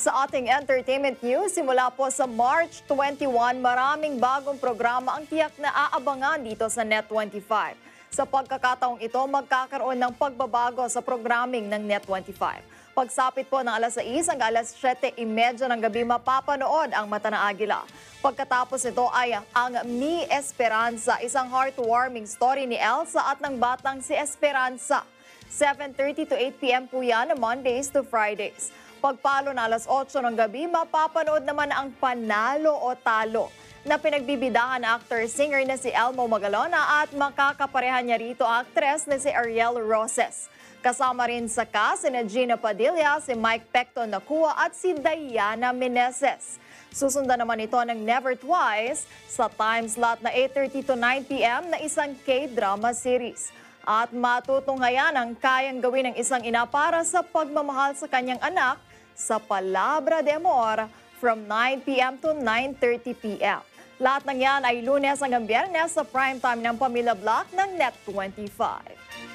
Sa ating entertainment news, simula po sa March 21, maraming bagong programa ang tiyak na aabangan dito sa NET25. Sa pagkakataong ito, magkakaroon ng pagbabago sa programming ng NET25. Pagsapit po ng alas 6 hanggang alas 7:30 ng gabi, mapapanood ang Mata ng Agila. Pagkatapos ito ay ang Ezperanza, isang heartwarming story ni Elsa at ng batang si Ezperanza. 7:30 to 8 p.m. po yan, Mondays to Fridays. Pagpalo na alas 8 ng gabi, mapapanood naman ang Panalo o Talo na pinagbibidahan na actor-singer na si Elmo Magalona at makakaparehan niya rito actress na si Ariel Roses. Kasama rin sa cast sina Gina Padilla, si Mike Pecton Nakua at si Diana Meneses. Susundan naman ito ng Never Twice sa time slot na 8:30 to 9 p.m. na isang K-drama series. At matutunghayan ang kayang gawin ng isang ina para sa pagmamahal sa kanyang anak sa Palabra de Amor from 9 p.m. to 9:30 p.m. Lahat ng yan ay Lunes hanggang Biyernes sa Primetime ng Pamilya Block ng NET25.